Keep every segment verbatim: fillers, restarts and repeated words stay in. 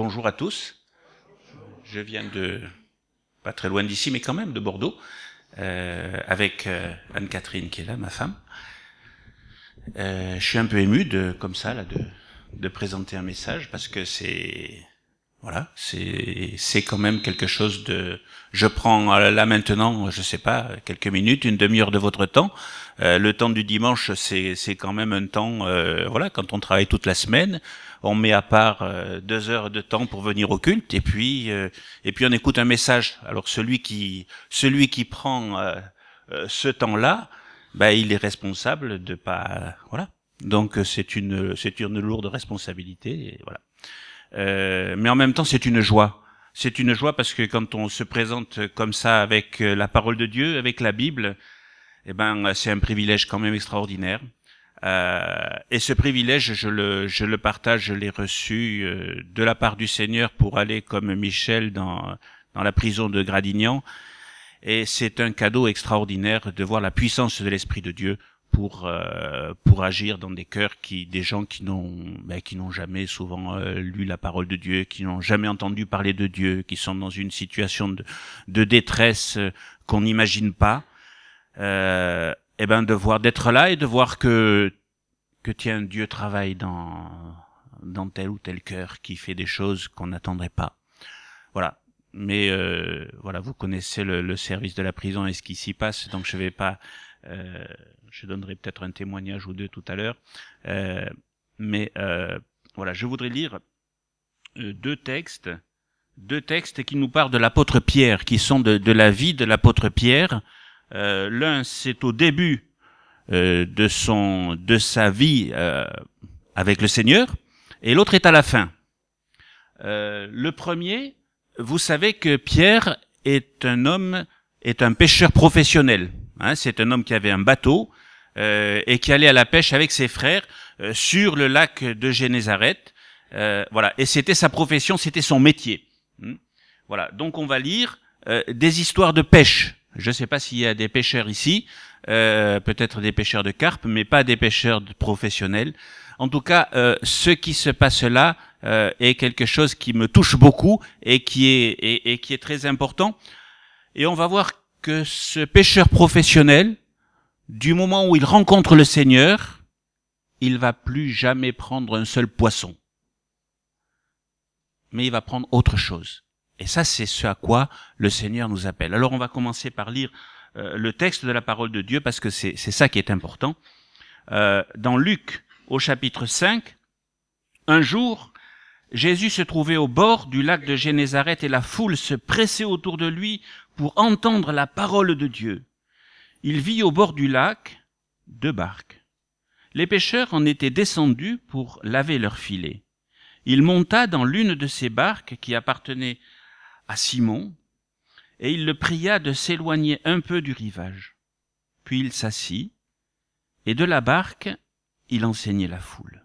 bonjour à tous. Je viens de, pas très loin d'ici, mais quand même de Bordeaux, euh, avec euh, Anne-Catherine qui est là, ma femme. Euh, je suis un peu ému de, comme ça, là, de, de présenter un message parce que c'est, voilà, c'est, c'est quand même quelque chose de. Je prends là maintenant, je sais pas, quelques minutes, une demi-heure de votre temps. Euh, le temps du dimanche, c'est, c'est quand même un temps, euh, voilà, quand on travaille toute la semaine, on met à part euh, deux heures de temps pour venir au culte, et puis, euh, et puis on écoute un message. Alors celui qui, celui qui prend euh, euh, ce temps-là, ben il est responsable de pas, voilà. Donc c'est une, c'est une lourde responsabilité, et voilà. Euh, mais en même temps, c'est une joie. C'est une joie parce que quand on se présente comme ça avec la parole de Dieu, avec la Bible, eh ben, c'est un privilège quand même extraordinaire. Euh, et ce privilège, je le, je le partage, je l'ai reçu euh, de la part du Seigneur pour aller comme Michel dans, dans la prison de Gradignan. Et c'est un cadeau extraordinaire de voir la puissance de l'Esprit de Dieu pour euh, pour agir dans des cœurs qui des gens qui n'ont ben, qui n'ont jamais souvent euh, lu la parole de Dieu, qui n'ont jamais entendu parler de Dieu, qui sont dans une situation de de détresse euh, qu'on n'imagine pas. Euh, et ben de voir d'être là et de voir que que tiens Dieu travaille dans dans tel ou tel cœur qui fait des choses qu'on n'attendrait pas. Voilà. Mais euh, voilà, vous connaissez le, le service de la prison et ce qui s'y passe, donc je vais pas. Euh, je donnerai peut-être un témoignage ou deux tout à l'heure. Euh, mais euh, voilà, je voudrais lire euh, deux textes, deux textes qui nous parlent de l'apôtre Pierre, qui sont de, de la vie de l'apôtre Pierre. Euh, l'un, c'est au début euh, de son, de sa vie euh, avec le Seigneur, et l'autre est à la fin. Euh, le premier. Vous savez que Pierre est un homme, est un pêcheur professionnel. Hein, c'est un homme qui avait un bateau euh, et qui allait à la pêche avec ses frères euh, sur le lac de Génézareth. Euh, voilà, et c'était sa profession, c'était son métier. Hum. Voilà, donc on va lire euh, des histoires de pêche. Je ne sais pas s'il y a des pêcheurs ici, euh, peut-être des pêcheurs de carpe, mais pas des pêcheurs de professionnels. En tout cas, euh, ce qui se passe là euh, est quelque chose qui me touche beaucoup et qui est et, et qui est très important. Et on va voir que ce pêcheur professionnel, du moment où il rencontre le Seigneur, il va plus jamais prendre un seul poisson, mais il va prendre autre chose. Et ça, c'est ce à quoi le Seigneur nous appelle. Alors, on va commencer par lire euh, le texte de la parole de Dieu parce que c'est c'est ça qui est important. Euh, dans Luc, au chapitre cinq, un jour, Jésus se trouvait au bord du lac de Génézareth et la foule se pressait autour de lui pour entendre la parole de Dieu. Il vit au bord du lac deux barques. Les pêcheurs en étaient descendus pour laver leurs filets. Il monta dans l'une de ces barques qui appartenait à Simon et il le pria de s'éloigner un peu du rivage. Puis il s'assit et de la barque, il enseignait la foule.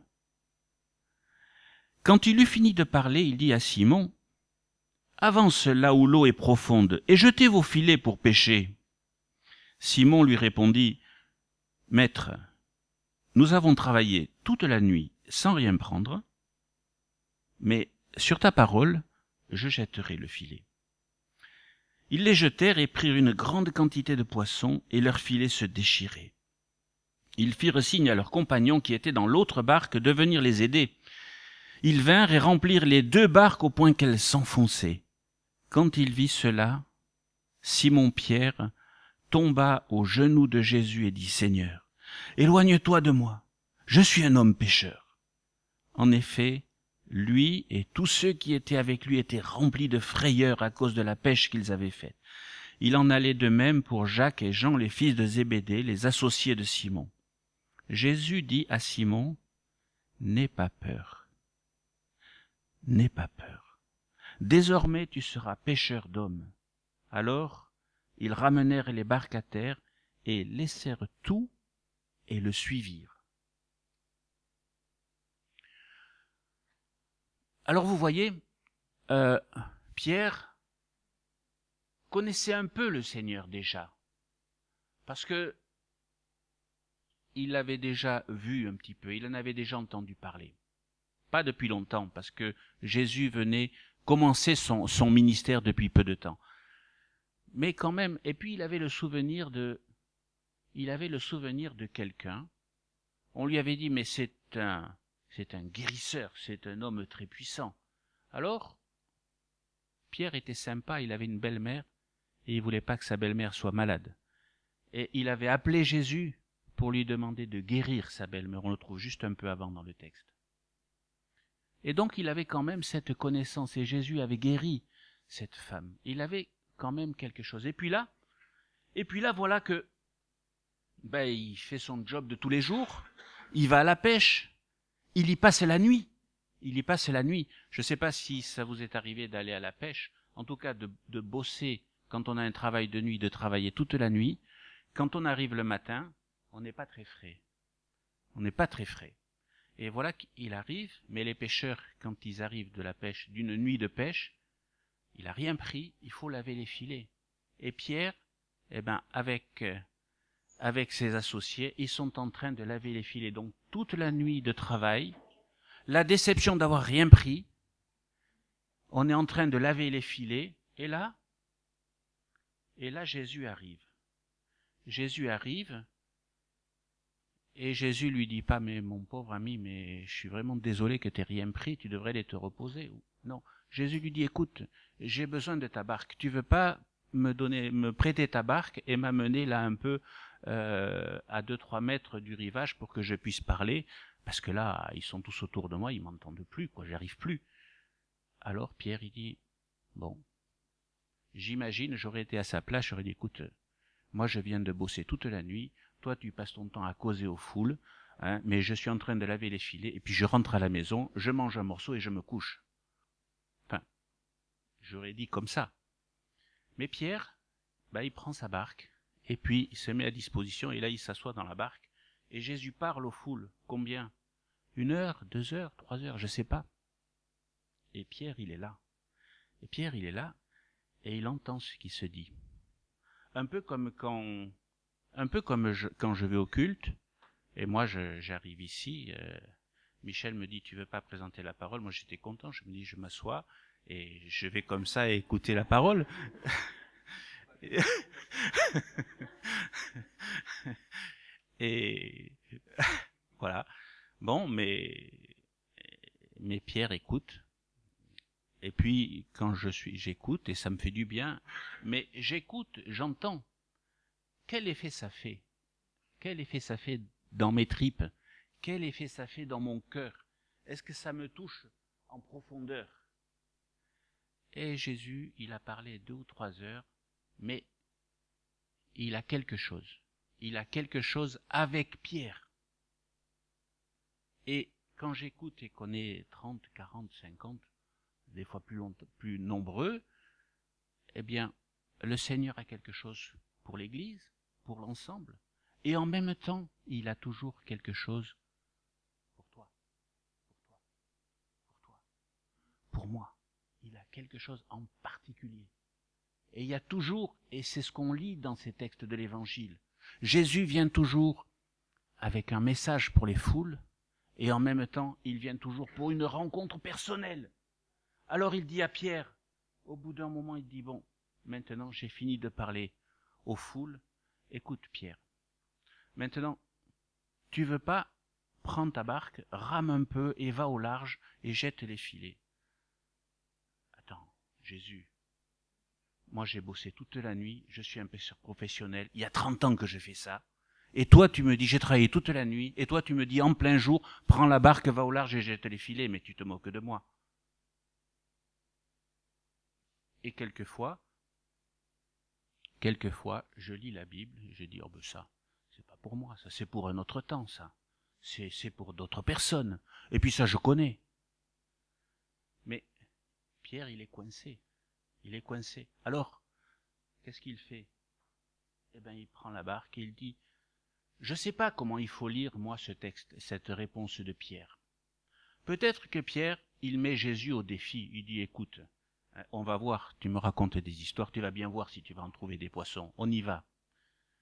Quand il eut fini de parler, il dit à Simon, « Avance là où l'eau est profonde et jetez vos filets pour pêcher. » Simon lui répondit, « Maître, nous avons travaillé toute la nuit sans rien prendre, mais sur ta parole, je jetterai le filet. » Ils les jetèrent et prirent une grande quantité de poissons et leurs filets se déchiraient. Ils firent signe à leurs compagnons qui étaient dans l'autre barque de venir les aider. Ils vinrent et remplirent les deux barques au point qu'elles s'enfonçaient. Quand il vit cela, Simon-Pierre tomba aux genoux de Jésus et dit, « Seigneur, éloigne-toi de moi, je suis un homme pécheur. » En effet, lui et tous ceux qui étaient avec lui étaient remplis de frayeur à cause de la pêche qu'ils avaient faite. Il en allait de même pour Jacques et Jean, les fils de Zébédée, les associés de Simon. Jésus dit à Simon, « N'aie pas peur, n'aie pas peur. Désormais tu seras pêcheur d'hommes. » Alors ils ramenèrent les barques à terre et laissèrent tout et le suivirent. Alors vous voyez, euh, Pierre connaissait un peu le Seigneur déjà, parce que il l'avait déjà vu un petit peu, il en avait déjà entendu parler. Pas depuis longtemps, parce que Jésus venait commencer son, son ministère depuis peu de temps. Mais quand même, et puis il avait le souvenir de, il avait le souvenir de quelqu'un. On lui avait dit, mais c'est un, c'est un guérisseur, c'est un homme très puissant. Alors, Pierre était sympa, il avait une belle-mère, et il voulait pas que sa belle-mère soit malade. Et il avait appelé Jésus pour lui demander de guérir sa belle-mère. On le trouve juste un peu avant dans le texte. Et donc il avait quand même cette connaissance, et Jésus avait guéri cette femme. Il avait quand même quelque chose. Et puis là, et puis là, voilà que ben, il fait son job de tous les jours, il va à la pêche, il y passe la nuit. Il y passe la nuit. Je ne sais pas si ça vous est arrivé d'aller à la pêche, en tout cas de, de bosser quand on a un travail de nuit, de travailler toute la nuit. Quand on arrive le matin, on n'est pas très frais. On n'est pas très frais. Et voilà qu'il arrive, mais les pêcheurs, quand ils arrivent de la pêche, d'une nuit de pêche, il n'a rien pris, il faut laver les filets. Et Pierre, eh ben, avec, euh, avec ses associés, ils sont en train de laver les filets. Donc toute la nuit de travail, la déception d'avoir rien pris, on est en train de laver les filets, et là, et là Jésus arrive. Jésus arrive, et Jésus lui dit pas, mais mon pauvre ami, mais je suis vraiment désolé que tu n'aies rien pris, tu devrais aller te reposer. Non, Jésus lui dit, écoute, j'ai besoin de ta barque, tu veux pas me donner, me prêter ta barque et m'amener là un peu euh, à deux trois mètres du rivage pour que je puisse parler, parce que là, ils sont tous autour de moi, ils m'entendent plus, quoi, j'arrive plus. Alors Pierre, il dit, bon, j'imagine, j'aurais été à sa place, j'aurais dit, écoute, moi je viens de bosser toute la nuit, toi tu passes ton temps à causer aux foules, hein, mais je suis en train de laver les filets, et puis je rentre à la maison, je mange un morceau et je me couche. Enfin, j'aurais dit comme ça. Mais Pierre, bah, il prend sa barque, et puis il se met à disposition, et là il s'assoit dans la barque, et Jésus parle aux foules. Combien? Une heure, deux heures, trois heures, je sais pas. Et Pierre, il est là. Et Pierre, il est là, et il entend ce qui se dit. Un peu comme quand, un peu comme je, quand je vais au culte, et moi je, j'arrive ici, euh, Michel me dit, tu veux pas présenter la parole? Moi j'étais content, je me dis, je m'assois, et je vais comme ça écouter la parole. Et voilà. Bon, mais, mais Pierre écoute. Et puis, quand je suis, j'écoute, et ça me fait du bien. Mais j'écoute, j'entends. Quel effet ça fait? Quel effet ça fait dans mes tripes? Quel effet ça fait dans mon cœur? Est-ce que ça me touche en profondeur? Et Jésus, il a parlé deux ou trois heures, mais il a quelque chose. Il a quelque chose avec Pierre. Et quand j'écoute et qu'on est trente, quarante, cinquante, des fois plus, long, plus nombreux, eh bien, le Seigneur a quelque chose pour l'Église, pour l'ensemble, et en même temps, il a toujours quelque chose pour toi, pour toi, pour toi, pour moi. Il a quelque chose en particulier. Et il y a toujours, et c'est ce qu'on lit dans ces textes de l'Évangile, Jésus vient toujours avec un message pour les foules, et en même temps, il vient toujours pour une rencontre personnelle. Alors il dit à Pierre, au bout d'un moment, il dit, bon, maintenant j'ai fini de parler aux foules, écoute Pierre, maintenant, tu veux pas prendre ta barque, rame un peu et va au large et jette les filets. Attends, Jésus, moi j'ai bossé toute la nuit, je suis un pêcheur professionnel, il y a trente ans que je fais ça, et toi tu me dis, j'ai travaillé toute la nuit, et toi tu me dis en plein jour, prends la barque, va au large et jette les filets, mais tu te moques de moi. Et quelquefois, quelquefois, je lis la Bible et je dis, oh ben ça, c'est pas pour moi, ça c'est pour un autre temps, ça. C'est, c'est pour d'autres personnes. Et puis ça, je connais. Mais Pierre, il est coincé. Il est coincé. Alors, qu'est-ce qu'il fait? Eh bien, il prend la barque et il dit, je sais pas comment il faut lire, moi, ce texte, cette réponse de Pierre. Peut-être que Pierre, il met Jésus au défi. Il dit, écoute, on va voir, tu me racontes des histoires, tu vas bien voir si tu vas en trouver des poissons. On y va.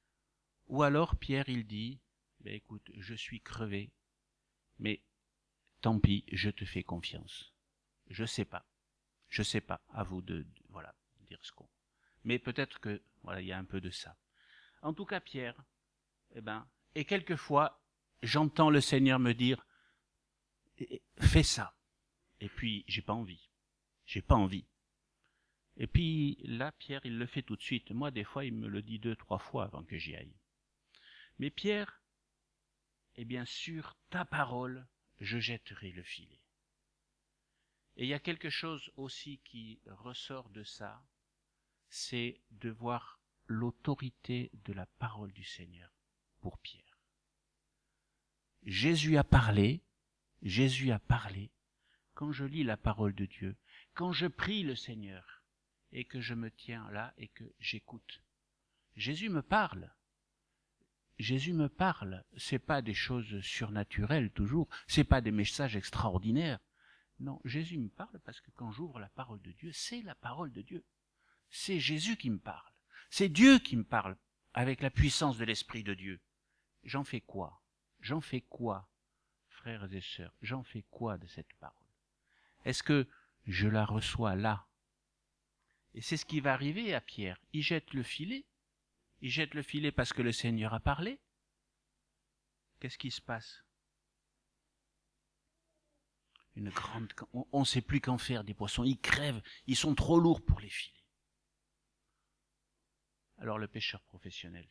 Ou alors, Pierre, il dit, ben écoute, je suis crevé, mais tant pis, je te fais confiance. Je sais pas. Je sais pas. À vous de, de voilà, dire ce qu'on. Mais peut-être que, voilà, il y a un peu de ça. En tout cas, Pierre, eh ben, et quelquefois, j'entends le Seigneur me dire, fais ça. Et puis, j'ai pas envie. J'ai pas envie. Et puis, là, Pierre, il le fait tout de suite. Moi, des fois, il me le dit deux, trois fois avant que j'y aille. Mais Pierre, eh bien, sur ta parole, je jetterai le filet. Et il y a quelque chose aussi qui ressort de ça, c'est de voir l'autorité de la parole du Seigneur pour Pierre. Jésus a parlé, Jésus a parlé, quand je lis la parole de Dieu, quand je prie le Seigneur, et que je me tiens là et que j'écoute. Jésus me parle. Jésus me parle. C'est pas des choses surnaturelles toujours, c'est pas des messages extraordinaires. Non, Jésus me parle parce que quand j'ouvre la parole de Dieu, c'est la parole de Dieu. C'est Jésus qui me parle. C'est Dieu qui me parle avec la puissance de l'Esprit de Dieu. J'en fais quoi? J'en fais quoi, frères et sœurs? J'en fais quoi de cette parole? Est-ce que je la reçois là? Et c'est ce qui va arriver à Pierre. Il jette le filet. Il jette le filet parce que le Seigneur a parlé. Qu'est-ce qui se passe? Une grande, on ne sait plus qu'en faire des poissons. Ils crèvent. Ils sont trop lourds pour les filets. Alors le pêcheur professionnel,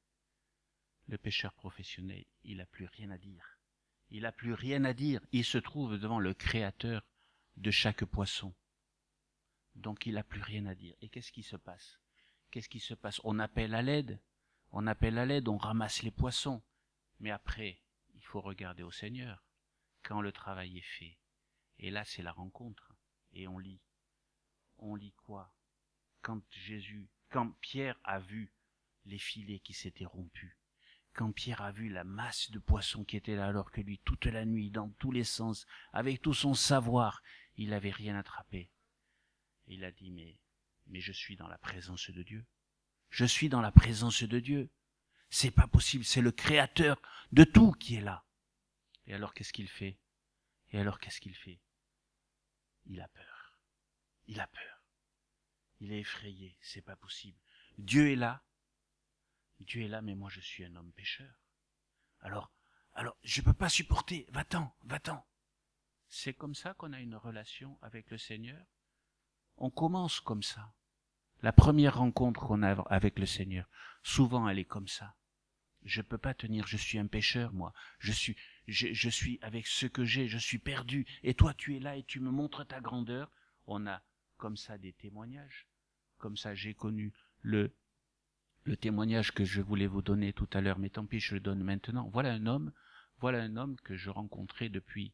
le pêcheur professionnel, il n'a plus rien à dire. Il n'a plus rien à dire. Il se trouve devant le créateur de chaque poisson. Donc il n'a plus rien à dire. Et qu'est-ce qui se passe? Qu'est-ce qui se passe? On appelle à l'aide. On appelle à l'aide, on ramasse les poissons. Mais après, il faut regarder au Seigneur quand le travail est fait. Et là, c'est la rencontre. Et on lit. On lit quoi? Quand Jésus, quand Pierre a vu les filets qui s'étaient rompus, quand Pierre a vu la masse de poissons qui était là, alors que lui, toute la nuit, dans tous les sens, avec tout son savoir, il n'avait rien attrapé. Et il a dit, mais, mais je suis dans la présence de Dieu. Je suis dans la présence de Dieu. C'est pas possible, c'est le créateur de tout qui est là. Et alors qu'est-ce qu'il fait? Et alors qu'est-ce qu'il fait? Il a peur. Il a peur. Il est effrayé, c'est pas possible. Dieu est là. Dieu est là, mais moi je suis un homme pécheur. Alors, alors, je peux pas supporter. Va-t'en, va-t'en. C'est comme ça qu'on a une relation avec le Seigneur. On commence comme ça. La première rencontre qu'on a avec le Seigneur, souvent elle est comme ça. Je peux pas tenir, je suis un pécheur, moi. Je suis, je, je suis avec ce que j'ai, je suis perdu. Et toi, tu es là et tu me montres ta grandeur. On a comme ça des témoignages. Comme ça, j'ai connu le, le témoignage que je voulais vous donner tout à l'heure, mais tant pis, je le donne maintenant. Voilà un homme, voilà un homme que je rencontrais depuis,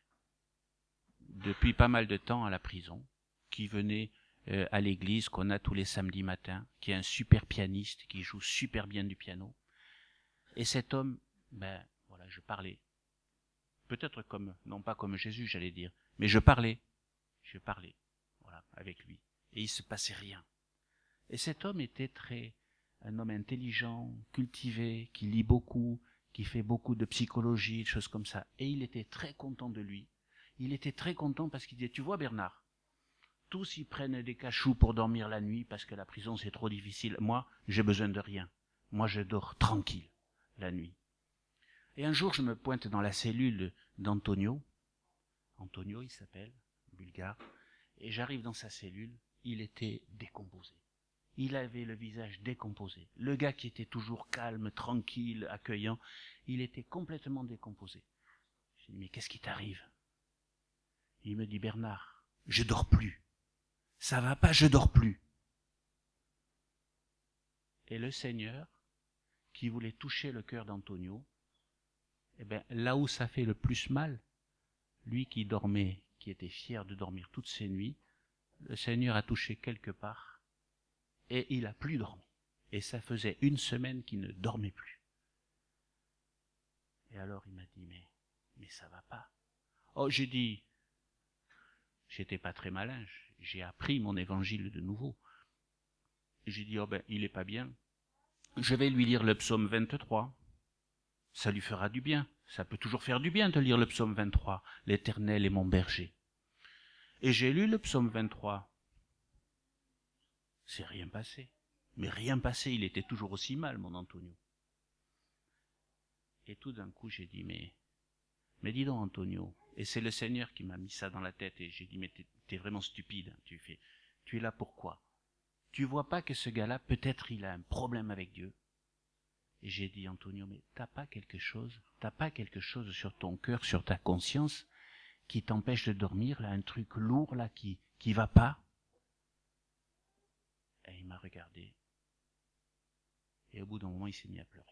depuis pas mal de temps à la prison, qui venait euh, à l'église qu'on a tous les samedis matins, qui est un super pianiste, qui joue super bien du piano. Et cet homme, ben voilà, je parlais. Peut-être comme, non pas comme Jésus, j'allais dire, mais je parlais. Je parlais, voilà, avec lui. Et il se passait rien. Et cet homme était très, un homme intelligent, cultivé, qui lit beaucoup, qui fait beaucoup de psychologie, de choses comme ça. Et il était très content de lui. Il était très content parce qu'il disait, tu vois Bernard, tous ils prennent des cachous pour dormir la nuit parce que la prison c'est trop difficile. Moi, j'ai besoin de rien. Moi, je dors tranquille la nuit. Et un jour, je me pointe dans la cellule d'Antonio. Antonio, il s'appelle, bulgare. Et j'arrive dans sa cellule. Il était décomposé. Il avait le visage décomposé. Le gars qui était toujours calme, tranquille, accueillant, il était complètement décomposé. Je dis, mais qu'est-ce qui t'arrive? Il me dit, Bernard, je dors plus. Ça va pas, je dors plus. Et le Seigneur, qui voulait toucher le cœur d'Antonio, eh bien, là où ça fait le plus mal, lui qui dormait, qui était fier de dormir toutes ses nuits, le Seigneur a touché quelque part et il a plus dormi. Et ça faisait une semaine qu'il ne dormait plus. Et alors il m'a dit, mais, mais ça va pas. Oh, j'ai dit, j'étais pas très malin, j'ai appris mon évangile de nouveau. J'ai dit, oh ben, il est pas bien. Je vais lui lire le psaume vingt-trois. ça lui fera du bien. Ça peut toujours faire du bien de lire le psaume vingt-trois. L'Éternel est mon berger. Et j'ai lu le psaume vingt-trois. C'est rien passé. Mais rien passé, il était toujours aussi mal, mon Antonio. Et tout d'un coup, j'ai dit, mais, mais dis donc, Antonio. Et c'est le Seigneur qui m'a mis ça dans la tête. Et j'ai dit, mais t'es, t'es vraiment stupide. Hein. Tu fais, tu es là pourquoi? Tu vois pas que ce gars-là, peut-être il a un problème avec Dieu. Et j'ai dit, Antonio, mais t'as pas quelque chose, t'as pas quelque chose sur ton cœur, sur ta conscience, qui t'empêche de dormir, là, un truc lourd, là, qui, qui va pas? Et il m'a regardé. Et au bout d'un moment, il s'est mis à pleurer.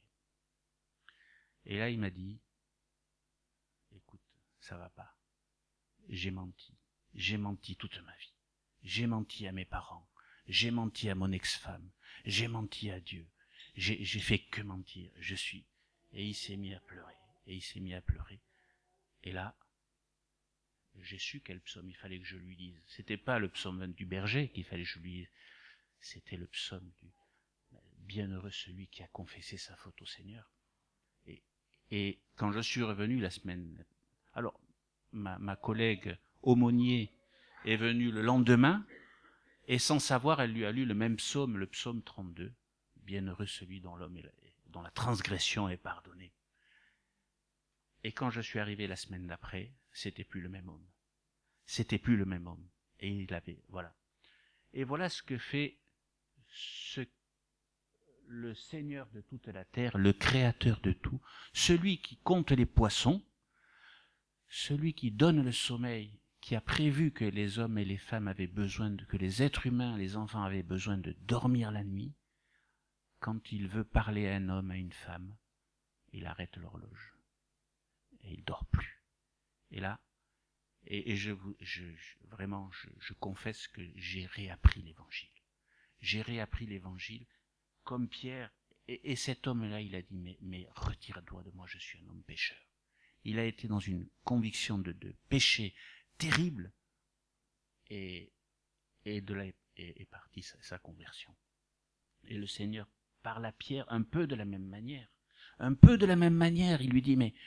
Et là, il m'a dit, écoute, ça va pas. J'ai menti. J'ai menti toute ma vie. J'ai menti à mes parents. J'ai menti à mon ex-femme. J'ai menti à Dieu. J'ai, j'ai fait que mentir. Je suis. Et il s'est mis à pleurer. Et il s'est mis à pleurer. Et là, j'ai su quel psaume il fallait que je lui dise. C'était pas le psaume du berger qu'il fallait que je lui dise. C'était le psaume du bienheureux celui qui a confessé sa faute au Seigneur. Et, et quand je suis revenu la semaine, alors ma, ma collègue aumônier est venue le lendemain et sans savoir, elle lui a lu le même psaume, le psaume trente-deux. Bienheureux celui dont l'homme est, dont la transgression est pardonnée. Et quand je suis arrivé la semaine d'après, c'était plus le même homme. C'était plus le même homme. Et il avait, voilà. Et voilà ce que fait ce, le Seigneur de toute la terre, le Créateur de tout, celui qui compte les poissons, celui qui donne le sommeil, qui a prévu que les hommes et les femmes avaient besoin de, que les êtres humains, les enfants avaient besoin de dormir la nuit. Quand il veut parler à un homme, à une femme, il arrête l'horloge. Et il dort plus. Et là, et, et je, je, je vraiment, je, je confesse que j'ai réappris l'évangile. J'ai réappris l'évangile comme Pierre. Et, et cet homme-là, il a dit, mais, mais retire-toi de moi, je suis un homme pécheur. Il a été dans une conviction de, de péché terrible. Et, et de là est, est, est partie sa, sa conversion. Et le Seigneur parle à Pierre un peu de la même manière. Un peu de la même manière, il lui dit, mais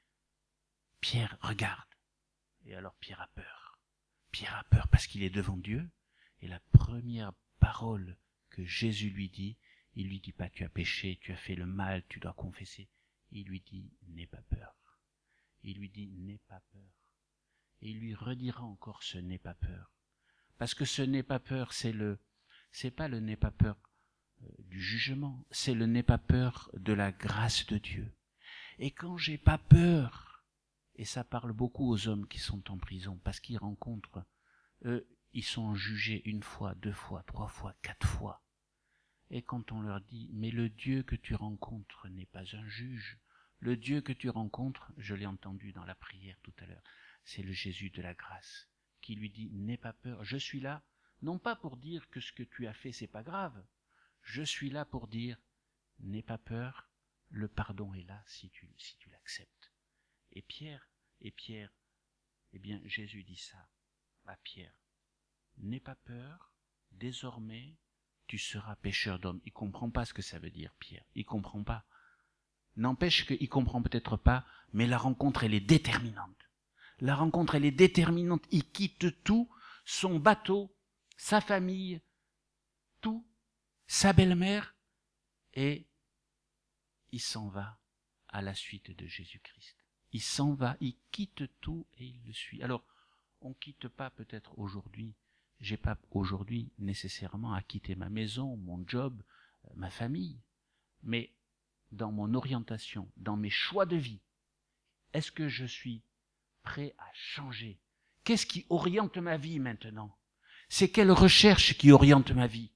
Pierre, regarde. Et alors Pierre a peur. Pierre a peur parce qu'il est devant Dieu. Et la première parole que Jésus lui dit, il lui dit pas tu as péché, tu as fait le mal, tu dois confesser. Il lui dit n'aie pas peur. Il lui dit n'aie pas peur. Et il lui redira encore ce n'aie pas peur. Parce que ce n'aie pas peur, c'est le, c'est pas le n'aie pas peur du jugement, c'est le n'aie pas peur de la grâce de Dieu. Et quand j'ai pas peur, et ça parle beaucoup aux hommes qui sont en prison, parce qu'ils rencontrent, eux, ils sont jugés une fois, deux fois, trois fois, quatre fois. Et quand on leur dit, mais le Dieu que tu rencontres n'est pas un juge, le Dieu que tu rencontres, je l'ai entendu dans la prière tout à l'heure, c'est le Jésus de la grâce, qui lui dit, n'aie pas peur, je suis là, non pas pour dire que ce que tu as fait c'est pas grave, je suis là pour dire, n'aie pas peur, le pardon est là si tu, si tu l'acceptes. Et Pierre, et Pierre, eh bien Jésus dit ça à Pierre, n'aie pas peur, désormais tu seras pêcheur d'hommes. Il comprend pas ce que ça veut dire, Pierre, il comprend pas. N'empêche qu'il comprend peut-être pas, mais la rencontre elle est déterminante. La rencontre elle est déterminante, il quitte tout, son bateau, sa famille, tout, sa belle-mère, et il s'en va à la suite de Jésus-Christ. Il s'en va, il quitte tout et il le suit. Alors, on quitte pas peut-être aujourd'hui, j'ai pas aujourd'hui nécessairement à quitter ma maison, mon job, ma famille, mais dans mon orientation, dans mes choix de vie, est-ce que je suis prêt à changer? Qu'est-ce qui oriente ma vie maintenant? C'est quelle recherche qui oriente ma vie?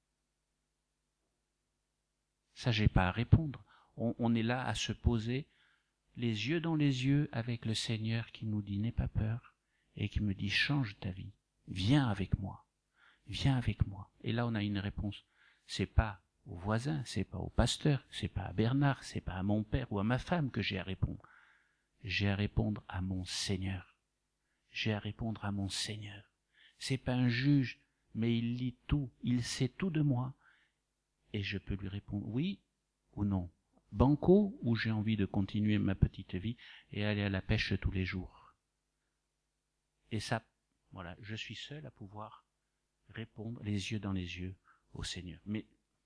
Ça, j'ai pas à répondre. On, on est là à se poser les yeux dans les yeux avec le Seigneur qui nous dit n'aie pas peur et qui me dit change ta vie, viens avec moi, viens avec moi. Et là on a une réponse. C'est pas au voisin, c'est pas au pasteur, c'est pas à Bernard, c'est pas à mon père ou à ma femme que j'ai à répondre. J'ai à répondre à mon Seigneur. J'ai à répondre à mon Seigneur. C'est pas un juge, mais il lit tout, il sait tout de moi. Et je peux lui répondre oui ou non. banco ou j'ai envie de continuer ma petite vie et aller à la pêche tous les jours. Et ça, voilà, je suis seul à pouvoir répondre les yeux dans les yeux au Seigneur. Mais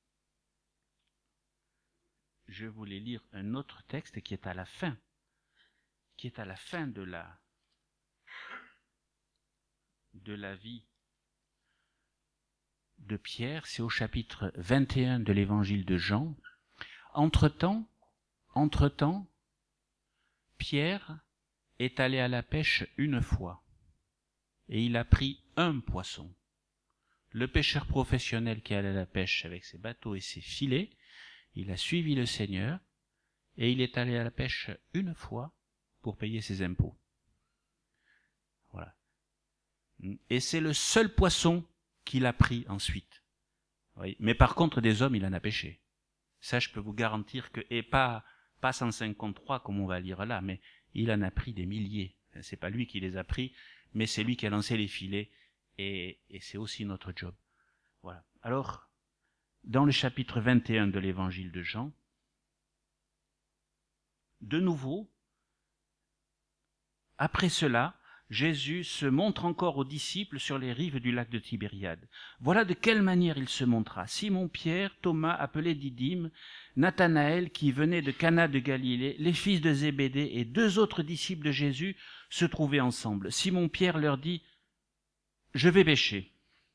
je voulais lire un autre texte qui est à la fin, qui est à la fin de la, de la vie de Pierre, c'est au chapitre vingt et un de l'évangile de Jean. Entre-temps, entre-temps, Pierre est allé à la pêche une fois et il a pris un poisson. Le pêcheur professionnel qui allait à la pêche avec ses bateaux et ses filets, il a suivi le Seigneur et il est allé à la pêche une fois pour payer ses impôts. Voilà. Et c'est le seul poisson qu'il a pris ensuite. Oui. Mais par contre, des hommes, il en a pêché. Ça, je peux vous garantir que, et pas, pas cent cinquante-trois comme on va lire là, mais il en a pris des milliers. C'est pas lui qui les a pris, mais c'est lui qui a lancé les filets, et, et c'est aussi notre job. Voilà. Alors, dans le chapitre vingt et un de l'évangile de Jean, de nouveau, après cela, Jésus se montre encore aux disciples sur les rives du lac de Tibériade. Voilà de quelle manière il se montra. Simon-Pierre, Thomas appelé Didyme, Nathanaël qui venait de Cana de Galilée, les fils de Zébédée et deux autres disciples de Jésus se trouvaient ensemble. Simon-Pierre leur dit « Je vais pêcher ».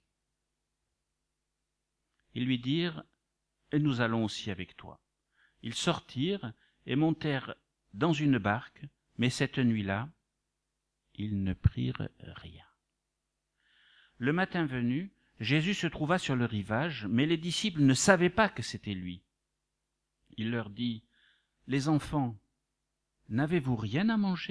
Ils lui dirent « Et nous allons aussi avec toi ». Ils sortirent et montèrent dans une barque, mais cette nuit-là, ils ne prirent rien. Le matin venu, Jésus se trouva sur le rivage, mais les disciples ne savaient pas que c'était lui. Il leur dit, « Les enfants, n'avez-vous rien à manger ?»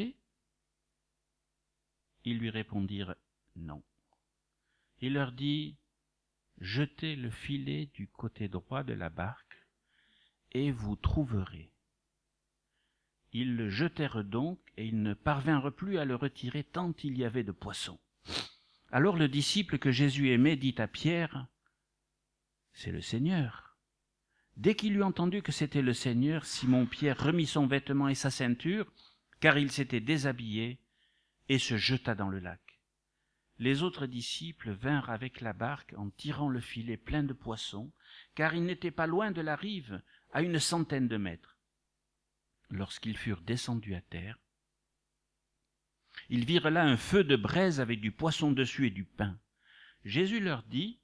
Ils lui répondirent, « Non. » Il leur dit, « Jetez le filet du côté droit de la barque, et vous trouverez. » Ils le jetèrent donc, et ils ne parvinrent plus à le retirer tant il y avait de poissons. Alors le disciple que Jésus aimait dit à Pierre, « C'est le Seigneur. » Dès qu'il eut entendu que c'était le Seigneur, Simon-Pierre remit son vêtement et sa ceinture, car il s'était déshabillé, et se jeta dans le lac. Les autres disciples vinrent avec la barque en tirant le filet plein de poissons, car ils n'étaient pas loin de la rive, à une centaine de mètres. Lorsqu'ils furent descendus à terre, ils virent là un feu de braise avec du poisson dessus et du pain. Jésus leur dit,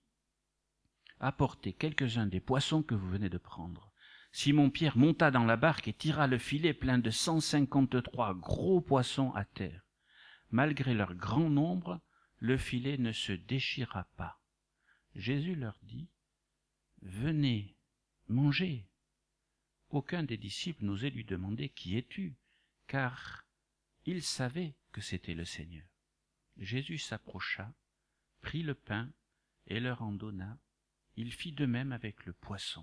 « Apportez quelques-uns des poissons que vous venez de prendre. » Simon-Pierre monta dans la barque et tira le filet plein de cent cinquante-trois gros poissons à terre. Malgré leur grand nombre, le filet ne se déchira pas. Jésus leur dit, « Venez, mangez. » Aucun des disciples n'osait lui demander « Qui es-tu » car il savait que c'était le Seigneur. Jésus s'approcha, prit le pain et leur en donna. Il fit de même avec le poisson.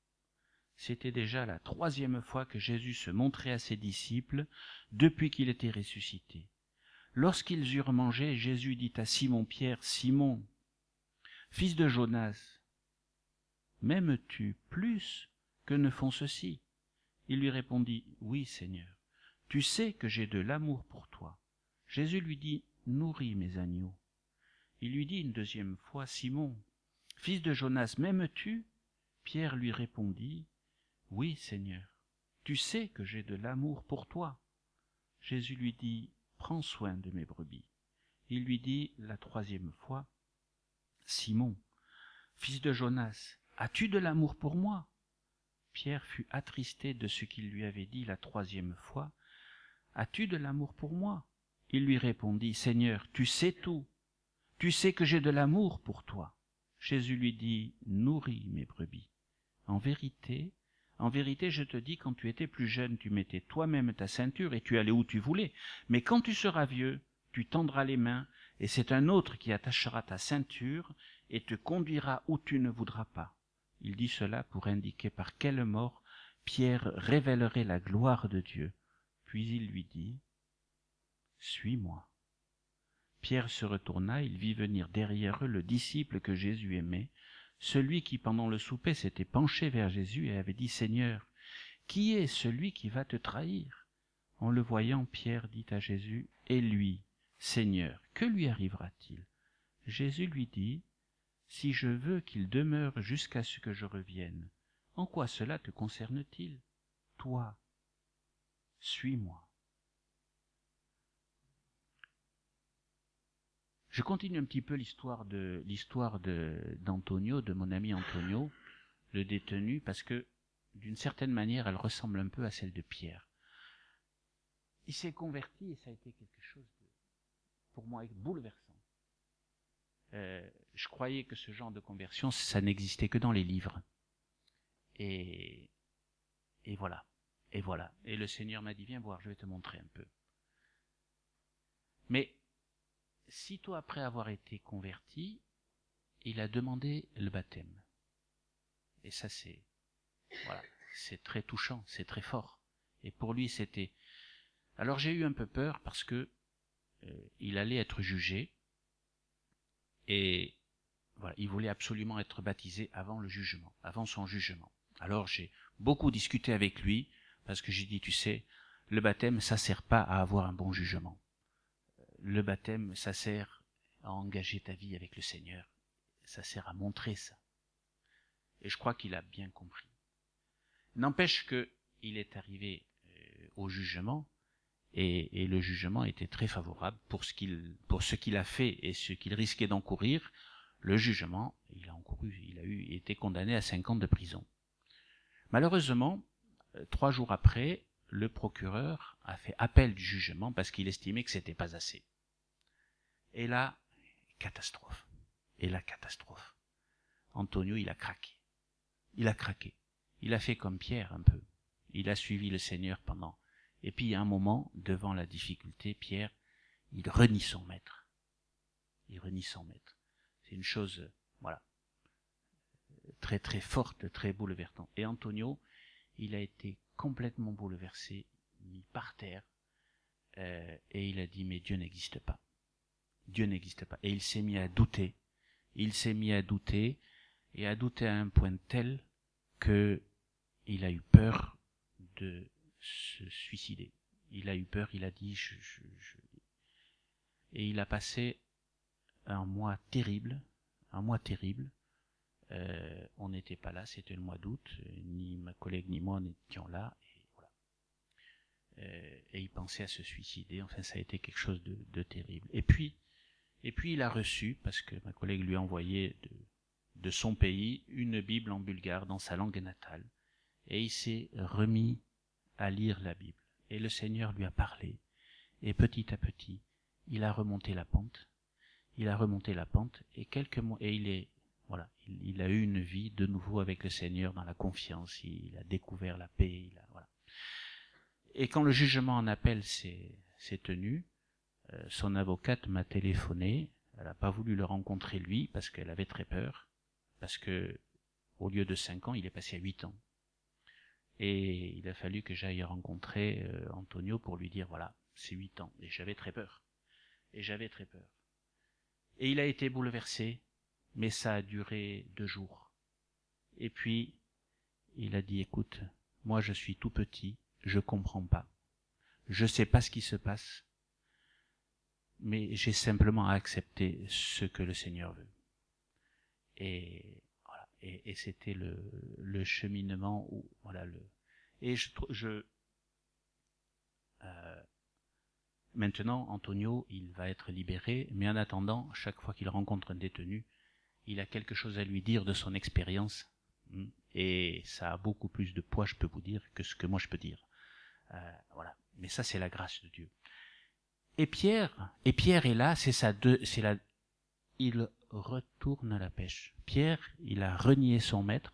C'était déjà la troisième fois que Jésus se montrait à ses disciples depuis qu'il était ressuscité. Lorsqu'ils eurent mangé, Jésus dit à Simon-Pierre, « Simon, fils de Jonas, m'aimes-tu plus que ne font ceux-ci » Il lui répondit, « Oui, Seigneur, tu sais que j'ai de l'amour pour toi. » Jésus lui dit, « Nourris mes agneaux. » Il lui dit une deuxième fois, « Simon, fils de Jonas, m'aimes-tu » Pierre lui répondit, « Oui, Seigneur, tu sais que j'ai de l'amour pour toi. » Jésus lui dit, « Prends soin de mes brebis. » Il lui dit la troisième fois, « Simon, fils de Jonas, as-tu de l'amour pour moi ?» Pierre fut attristé de ce qu'il lui avait dit la troisième fois. « As-tu de l'amour pour moi ?» Il lui répondit, « Seigneur, tu sais tout. Tu sais que j'ai de l'amour pour toi. » Jésus lui dit, « Nourris mes brebis. En vérité, en vérité, je te dis, quand tu étais plus jeune, tu mettais toi-même ta ceinture et tu allais où tu voulais. Mais quand tu seras vieux, tu tendras les mains et c'est un autre qui attachera ta ceinture et te conduira où tu ne voudras pas. » Il dit cela pour indiquer par quelle mort Pierre révélerait la gloire de Dieu. Puis il lui dit, « Suis-moi. » Pierre se retourna, il vit venir derrière eux le disciple que Jésus aimait, celui qui pendant le souper s'était penché vers Jésus et avait dit, « Seigneur, qui est celui qui va te trahir? En le voyant, Pierre dit à Jésus, et lui, Seigneur, que lui arrivera-t-il? Jésus lui dit, si je veux qu'il demeure jusqu'à ce que je revienne, en quoi cela te concerne-t-il? Toi, suis-moi. Je continue un petit peu l'histoire de l'histoire de d'Antonio, de mon ami Antonio, le détenu, parce que d'une certaine manière, elle ressemble un peu à celle de Pierre. Il s'est converti et ça a été quelque chose de, pour moi, bouleversant. Euh, je croyais que ce genre de conversion, ça n'existait que dans les livres. Et, et voilà. Et voilà. Et le Seigneur m'a dit, viens voir, je vais te montrer un peu. Mais, sitôt après avoir été converti, il a demandé le baptême. Et ça, c'est, voilà, c'est très touchant, c'est très fort. Et pour lui, c'était... Alors j'ai eu un peu peur parce que euh, il allait être jugé. Et voilà, il voulait absolument être baptisé avant le jugement, avant son jugement. Alors j'ai beaucoup discuté avec lui, parce que j'ai dit, tu sais, le baptême, ça sert pas à avoir un bon jugement. Le baptême, ça sert à engager ta vie avec le Seigneur. Ça sert à montrer ça. Et je crois qu'il a bien compris. N'empêche que il est arrivé euh, au jugement, et, et le jugement était très favorable pour ce qu'il pour ce qu'il a fait et ce qu'il risquait d'encourir. Le jugement, il a encouru, il a eu été condamné à cinq ans de prison. Malheureusement, euh, trois jours après, le procureur a fait appel du jugement parce qu'il estimait que c'était pas assez. Et là, catastrophe. Et la catastrophe. Antonio, il a craqué. Il a craqué. Il a fait comme Pierre un peu. Il a suivi le Seigneur pendant. Et puis, à un moment, devant la difficulté, Pierre, il renie son maître. Il renie son maître. C'est une chose, voilà, très très forte, très bouleversante. Et Antonio, il a été complètement bouleversé, mis par terre, euh, et il a dit, mais Dieu n'existe pas. Dieu n'existe pas. Et il s'est mis à douter. Il s'est mis à douter, et à douter à un point tel que il a eu peur de se suicider. Il a eu peur, il a dit, je, je, je... et il a passé un mois terrible, un mois terrible. Euh, on n'était pas là, c'était le mois d'août, ni ma collègue ni moi n'étions là, et voilà. Euh, et il pensait à se suicider. Enfin, ça a été quelque chose de, de terrible. Et puis, et puis il a reçu, parce que ma collègue lui a envoyé de, de son pays une Bible en bulgare dans sa langue natale, et il s'est remis à lire la Bible. Et le Seigneur lui a parlé, et petit à petit, il a remonté la pente. Il a remonté la pente, et quelques mois, et il est, voilà, il, il a eu une vie de nouveau avec le Seigneur dans la confiance. Il a découvert la paix. Il a, voilà. Et quand le jugement en appel s'est, s'est tenu, euh, son avocate m'a téléphoné. Elle n'a pas voulu le rencontrer lui parce qu'elle avait très peur, parce que au lieu de cinq ans, il est passé à huit ans. Et il a fallu que j'aille rencontrer euh, Antonio pour lui dire, voilà, c'est huit ans. Et j'avais très peur. Et j'avais très peur. Et il a été bouleversé, mais ça a duré deux jours. Et puis, il a dit, écoute, moi je suis tout petit, je comprends pas. Je sais pas ce qui se passe, mais j'ai simplement à accepter ce que le Seigneur veut. Et voilà. Et, et c'était le, le cheminement où, voilà, le, et je, je, euh, maintenant, Antonio, il va être libéré, mais en attendant, chaque fois qu'il rencontre un détenu, il a quelque chose à lui dire de son expérience, et ça a beaucoup plus de poids, je peux vous dire, que ce que moi je peux dire. Euh, voilà. Mais ça, c'est la grâce de Dieu. Et Pierre, et Pierre est là, c'est ça, c'est la, il retourne à la pêche. Pierre, il a renié son maître,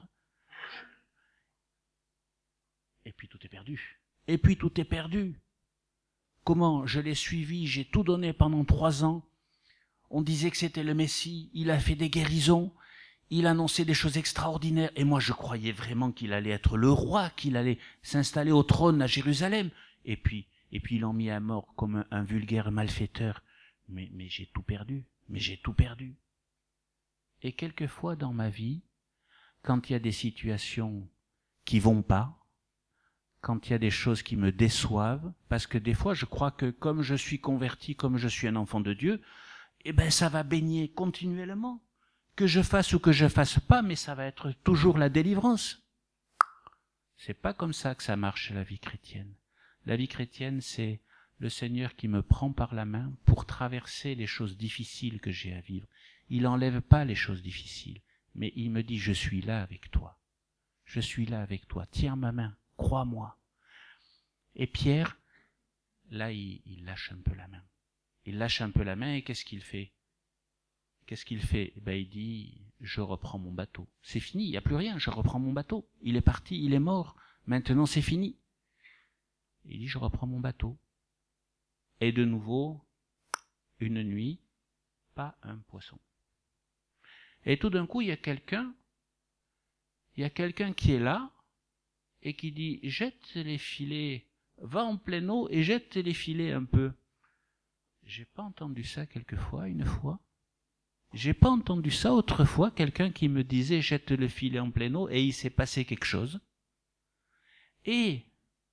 et puis tout est perdu. Et puis tout est perdu. Comment je l'ai suivi, j'ai tout donné pendant trois ans. On disait que c'était le Messie, il a fait des guérisons, il annonçait des choses extraordinaires, et moi je croyais vraiment qu'il allait être le roi, qu'il allait s'installer au trône à Jérusalem. Et puis, et puis ils l'ont mis à mort comme un, un vulgaire malfaiteur. Mais, mais j'ai tout perdu, mais j'ai tout perdu. Et quelquefois dans ma vie, quand il y a des situations qui vont pas, quand il y a des choses qui me déçoivent, parce que des fois je crois que comme je suis converti, comme je suis un enfant de Dieu, eh ben ça va baigner continuellement. Que je fasse ou que je fasse pas, mais ça va être toujours la délivrance. C'est pas comme ça que ça marche la vie chrétienne. La vie chrétienne, c'est le Seigneur qui me prend par la main pour traverser les choses difficiles que j'ai à vivre. Il n'enlève pas les choses difficiles, mais il me dit, je suis là avec toi. Je suis là avec toi. Tiens ma main, crois-moi. Et Pierre, là, il, il lâche un peu la main. Il lâche un peu la main et qu'est-ce qu'il fait? Qu'est-ce qu'il fait? Eh ben, il dit, je reprends mon bateau. C'est fini, il n'y a plus rien, je reprends mon bateau. Il est parti, il est mort. Maintenant, c'est fini. Il dit, je reprends mon bateau. Et de nouveau, une nuit, pas un poisson. Et tout d'un coup, il y a quelqu'un, il y a quelqu'un qui est là et qui dit, jette les filets, va en pleine eau et jette les filets un peu. J'ai pas entendu ça quelquefois, une fois. J'ai pas entendu ça autrefois, quelqu'un qui me disait, jette le filet en pleine eau et il s'est passé quelque chose. Et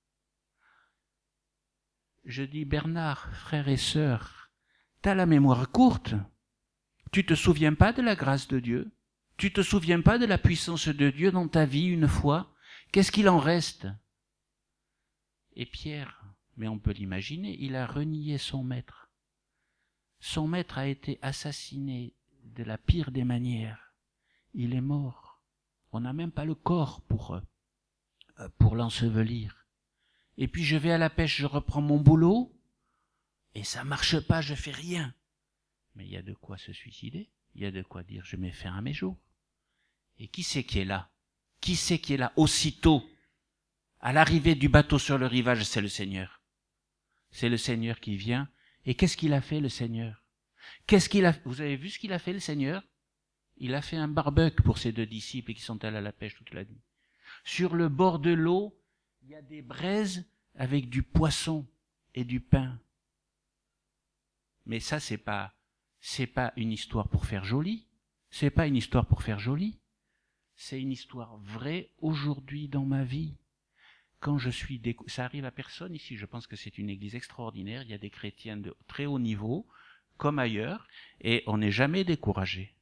je dis, Bernard, frère et sœur, t'as la mémoire courte. Tu te souviens pas de la grâce de Dieu? Tu te souviens pas de la puissance de Dieu dans ta vie une fois? Qu'est-ce qu'il en reste? Et Pierre, mais on peut l'imaginer, il a renié son maître. Son maître a été assassiné de la pire des manières. Il est mort. On n'a même pas le corps pour, euh, pour l'ensevelir. Et puis je vais à la pêche, je reprends mon boulot, et ça marche pas, je fais rien. Mais il y a de quoi se suicider, il y a de quoi dire je mets fin à mes jours. Et qui c'est qui est là? Qui c'est qui est là aussitôt? À l'arrivée du bateau sur le rivage, c'est le Seigneur. C'est le Seigneur qui vient. Et qu'est-ce qu'il a fait, le Seigneur? Qu'est-ce qu'il a... Vous avez vu ce qu'il a fait, le Seigneur? Il a fait un barbecue pour ses deux disciples qui sont allés à la pêche toute la nuit. Sur le bord de l'eau, il y a des braises avec du poisson et du pain. Mais ça, c'est pas, c'est pas une histoire pour faire joli. C'est pas une histoire pour faire joli. C'est une histoire vraie aujourd'hui dans ma vie. Quand je suis décou... ça arrive à personne ici, je pense que c'est une église extraordinaire, il y a des chrétiens de très haut niveau, comme ailleurs, et on n'est jamais découragé.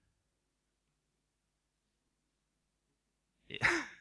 Et...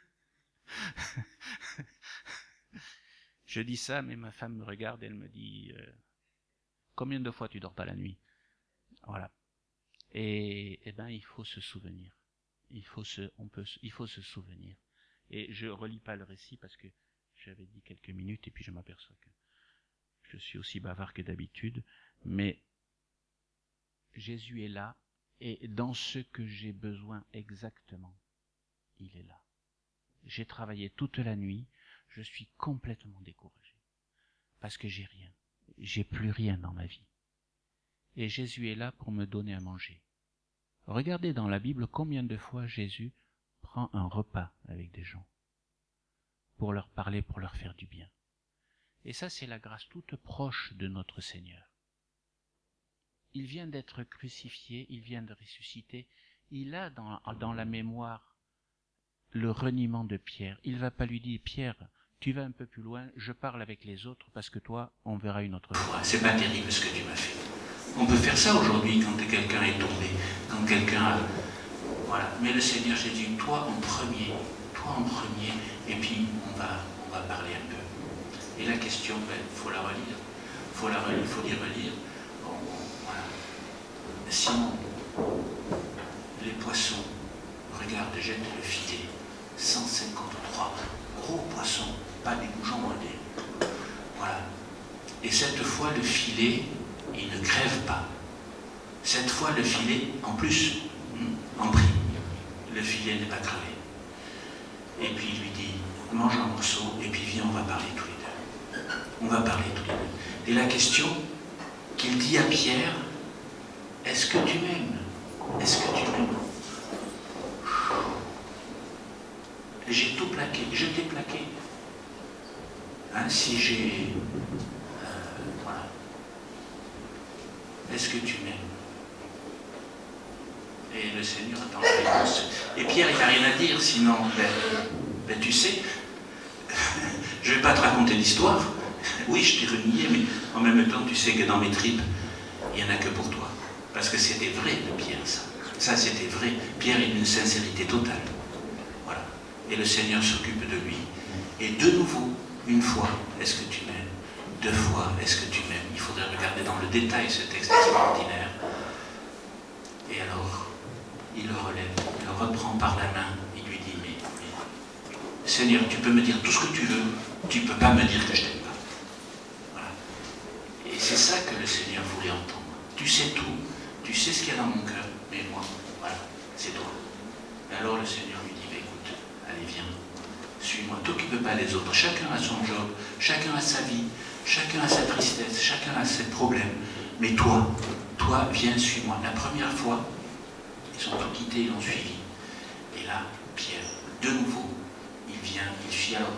je dis ça, mais ma femme me regarde et elle me dit euh, combien de fois tu dors pas la nuit? Voilà. Et, et ben il faut se souvenir. Il faut se, on peut, il faut se souvenir. Et je relis pas le récit parce que j'avais dit quelques minutes et puis je m'aperçois que je suis aussi bavard que d'habitude. Mais Jésus est là et dans ce que j'ai besoin exactement, il est là. J'ai travaillé toute la nuit, je suis complètement découragé parce que j'ai rien. J'ai plus rien dans ma vie. Et Jésus est là pour me donner à manger. Regardez dans la Bible combien de fois Jésus prend un repas avec des gens pour leur parler, pour leur faire du bien. Et ça, c'est la grâce toute proche de notre Seigneur. Il vient d'être crucifié, il vient de ressusciter, il a dans, dans la mémoire le reniement de Pierre. Il ne va pas lui dire, Pierre, tu vas un peu plus loin, je parle avec les autres parce que toi, on verra une autre fois. C'est pas terrible ce que tu m'as fait. On peut faire ça aujourd'hui quand quelqu'un est tombé, quand quelqu'un... A... Voilà. Mais le Seigneur, j'ai dit, toi en premier, toi en premier, et puis on va, on va parler un peu. Et la question, il ben, faut la relire. Il faut la relire, il faut l'y relire. Bon, voilà. Simon, les poissons, regarde, jette le filet. cent cinquante-trois gros poissons, pas des goujons, des... Voilà. Et cette fois, le filet, il ne crève pas. Cette fois, le filet, en plus, en prix, le filet n'est pas crevé. Et puis il lui dit, mange un morceau, et puis viens, on va parler tous les deux. On va parler tous les deux. Et la question qu'il dit à Pierre, est-ce que tu m'aimes? Est-ce que tu m'aimes? J'ai tout plaqué, je t'ai plaqué. Hein, si j'ai... Euh, voilà. Est-ce que tu m'aimes? Et le Seigneur attend la réponse. Et Pierre, il n'a rien à dire, sinon, ben, ben tu sais, je ne vais pas te raconter l'histoire. Oui, je t'ai renié, mais en même temps, tu sais que dans mes tripes, il n'y en a que pour toi. Parce que c'était vrai de Pierre, ça. Ça, c'était vrai. Pierre est d'une sincérité totale. Voilà. Et le Seigneur s'occupe de lui. Et de nouveau, une fois, est-ce que tu m'aimes? Deux fois, est-ce que tu m'aimes? Il faudrait regarder dans le détail ce texte extraordinaire. Et alors, il le relève, il le reprend par la main, il lui dit, mais, mais Seigneur, tu peux me dire tout ce que tu veux, tu ne peux pas me dire que je t'aime pas. Voilà. Et c'est ça que le Seigneur voulait entendre. Tu sais tout, tu sais ce qu'il y a dans mon cœur, mais moi, voilà, c'est toi. Et alors le Seigneur lui dit, bah, écoute, allez, viens, suis-moi, t'occupe pas des autres, chacun a son job, chacun a sa vie, chacun a sa tristesse, chacun a ses problèmes, mais toi, toi, viens, suis-moi. La première fois, ils ont tout quitté, ils l'ont suivi. Et là, Pierre, de nouveau, il vient, il suit. Alors,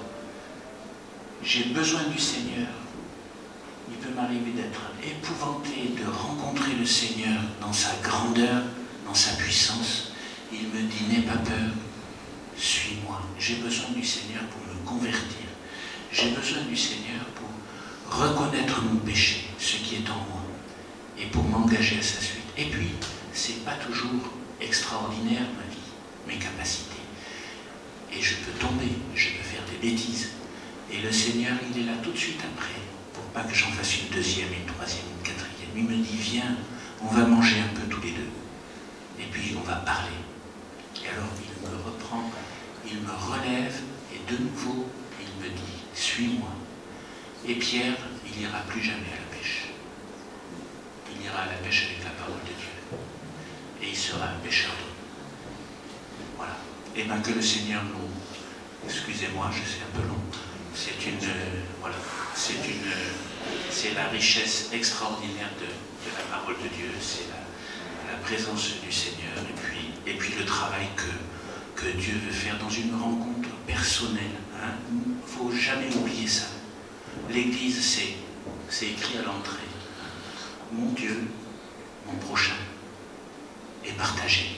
j'ai besoin du Seigneur. Il peut m'arriver d'être épouvanté de rencontrer le Seigneur dans sa grandeur, dans sa puissance. Il me dit, n'aie pas peur, suis-moi. J'ai besoin du Seigneur pour me convertir. J'ai besoin du Seigneur pour reconnaître mon péché, ce qui est en moi, et pour m'engager à sa suite. Et puis, c'est pas toujours extraordinaire ma vie, mes capacités. Et je peux tomber, je peux faire des bêtises. Et le Seigneur, il est là tout de suite après, pour pas que j'en fasse une deuxième, une troisième, une quatrième. Il me dit, viens, on va manger un peu tous les deux. Et puis on va parler. Et alors il me reprend, il me relève, et de nouveau, il me dit, suis-moi. Et Pierre, il n'ira plus jamais à la pêche. Il ira à la pêche avec la parole de Dieu. Et il sera un pêcheur d'eau. Voilà. Et bien que le Seigneur nous... Excusez-moi, je suis un peu long. C'est une... Euh, voilà. C'est une... Euh, c'est la richesse extraordinaire de, de la parole de Dieu. C'est la, la présence du Seigneur. Et puis, et puis le travail que, que Dieu veut faire dans une rencontre personnelle. Hein. Il ne faut jamais oublier ça. L'Église, c'est, c'est écrit à l'entrée. Mon Dieu, mon prochain, et partagé.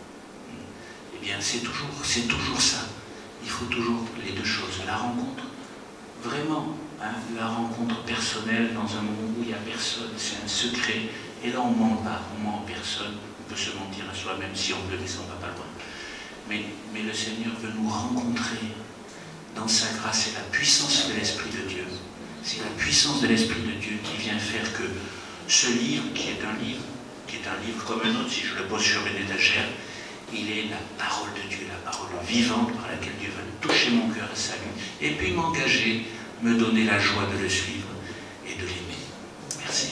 Eh bien, c'est toujours, c'est toujours ça. Il faut toujours les deux choses. La rencontre, vraiment, hein, la rencontre personnelle dans un monde où il n'y a personne, c'est un secret. Et là, on ne ment pas, on ment en personne. On peut se mentir à soi-même si on veut, mais ça, on ne va pas loin. Mais, mais le Seigneur veut nous rencontrer dans sa grâce et la puissance de l'Esprit de Dieu. C'est la puissance de l'Esprit de Dieu qui vient faire que ce livre, qui est un livre, qui est un livre comme un autre, si je le pose sur une étagère, il est la parole de Dieu, la parole vivante par laquelle Dieu va toucher mon cœur à salut, et puis m'engager, me donner la joie de le suivre et de l'aimer. Merci.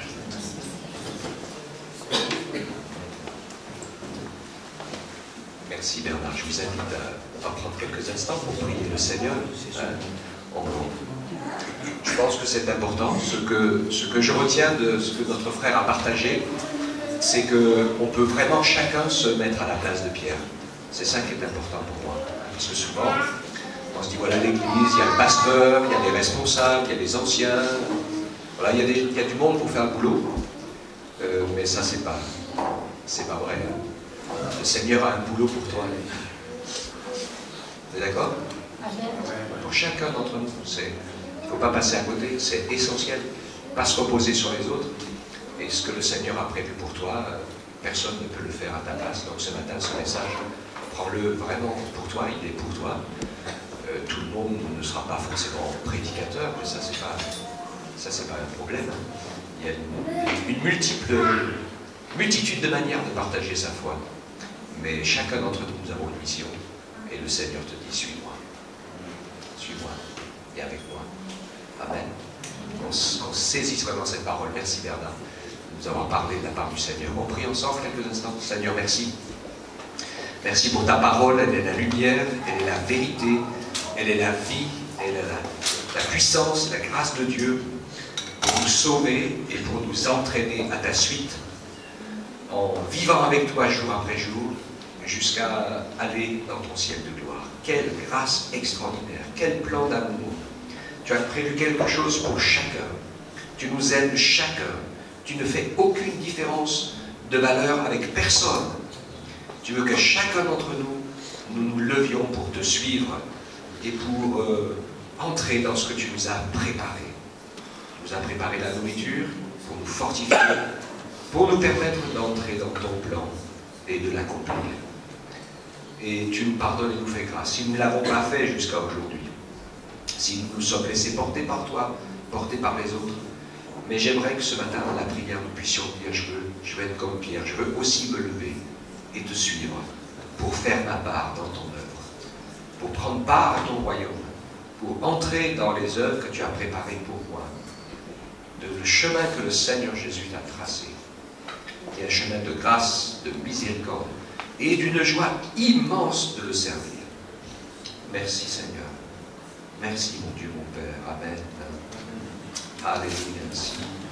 Merci Bernard. Je vous invite à, à prendre quelques instants pour prier le Seigneur. Euh, on, je pense que c'est important. Ce que, ce que je retiens de ce que notre frère a partagé, c'est qu'on peut vraiment chacun se mettre à la place de Pierre. C'est ça qui est important pour moi. Parce que souvent, on se dit, voilà l'église, il y a le pasteur, il y a les responsables, il y a les anciens. Voilà, il y a, des, il y a du monde pour faire le boulot. Euh, mais ça, c'est pas, c'est pas vrai. Le Seigneur a un boulot pour toi. Vous êtes d'accord? Pour chacun d'entre nous, il ne faut pas passer à côté, c'est essentiel. Pas se reposer sur les autres. Et ce que le Seigneur a prévu pour toi, personne ne peut le faire à ta place. Donc ce matin, ce message, prends-le vraiment pour toi, il est pour toi. Euh, tout le monde ne sera pas forcément prédicateur, mais ça, c'est pas, ça, c'est pas un problème. Il y a une, une multiple, multitude de manières de partager sa foi. Mais chacun d'entre nous, nous avons une mission. Et le Seigneur te dit, suis-moi. Suis-moi. Et avec moi. Amen. Qu'on qu'on saisisse vraiment cette parole. Merci Bernard de nous avoir parlé de la part du Seigneur. On prie ensemble quelques instants. Seigneur, merci. Merci pour ta parole. Elle est la lumière, elle est la vérité, elle est la vie, elle est la, la puissance, la grâce de Dieu pour nous sauver et pour nous entraîner à ta suite en vivant avec toi jour après jour jusqu'à aller dans ton ciel de gloire. Quelle grâce extraordinaire, quel plan d'amour. Tu as prévu quelque chose pour chacun. Tu nous aimes chacun. Tu ne fais aucune différence de valeur avec personne. Tu veux que chacun d'entre nous, nous nous levions pour te suivre et pour euh, entrer dans ce que tu nous as préparé. Tu nous as préparé la nourriture pour nous fortifier, pour nous permettre d'entrer dans ton plan et de l'accomplir. Et tu nous pardonnes et nous fais grâce. Si nous ne l'avons pas fait jusqu'à aujourd'hui, si nous nous sommes laissés porter par toi, porter par les autres, mais j'aimerais que ce matin, dans la prière, nous puissions dire, je veux, je veux être comme Pierre, je veux aussi me lever et te suivre pour faire ma part dans ton œuvre, pour prendre part à ton royaume, pour entrer dans les œuvres que tu as préparées pour moi, de le chemin que le Seigneur Jésus t'a tracé, qui est un chemin de grâce, de miséricorde et d'une joie immense de le servir. Merci Seigneur. Merci mon Dieu, mon Père. Amen. Alléluia. Merci.